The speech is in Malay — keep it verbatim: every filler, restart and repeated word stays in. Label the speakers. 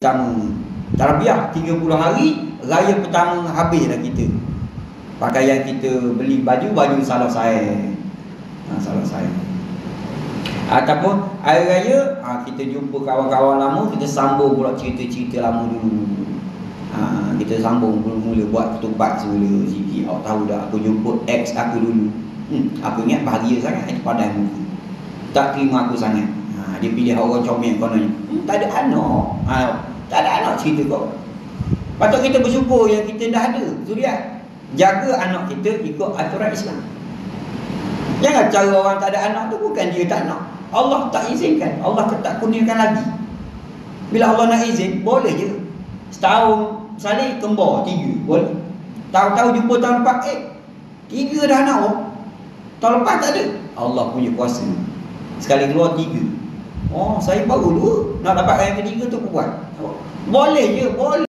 Speaker 1: Pertama tarbiyah tiga puluh hari, raya pertama habis dah kita. Pakaian kita beli baju, baju salah saya. Ha, salah saya. Ataupun hari raya, ha, kita jumpa kawan-kawan lama, kita sambung pula cerita-cerita lama dulu. Ha, kita sambung mula-mula buat ketupat semula sikit. Awak tahu dah, aku jumpa ex aku dulu. Hmm, aku ingat bahagia sangat, dia padan muka. Tak terima aku sangat. Ha, dia pilih orang comel kononnya. Hmm, tak ada anak. Ha, tak ada anak cerita kau. Patut kita bersyukur yang kita dah ada zuriat. Jaga anak kita ikut aturan Islam. Jangan cara orang tak ada anak tu bukan dia tak nak. Allah tak izinkan. Allah tak kurniakan lagi. Bila Allah nak izin, boleh je. Setahun sekali kembar tiga, boleh. Tahu-tahu jumpa tahun lepas, eh tiga dah anak oh. Tahun lepas tak ada. Allah punya kuasa. Sekali keluar tiga. Oh, saya baru dua. Nak dapat yang ketiga tu kuat. Boleh je, boleh.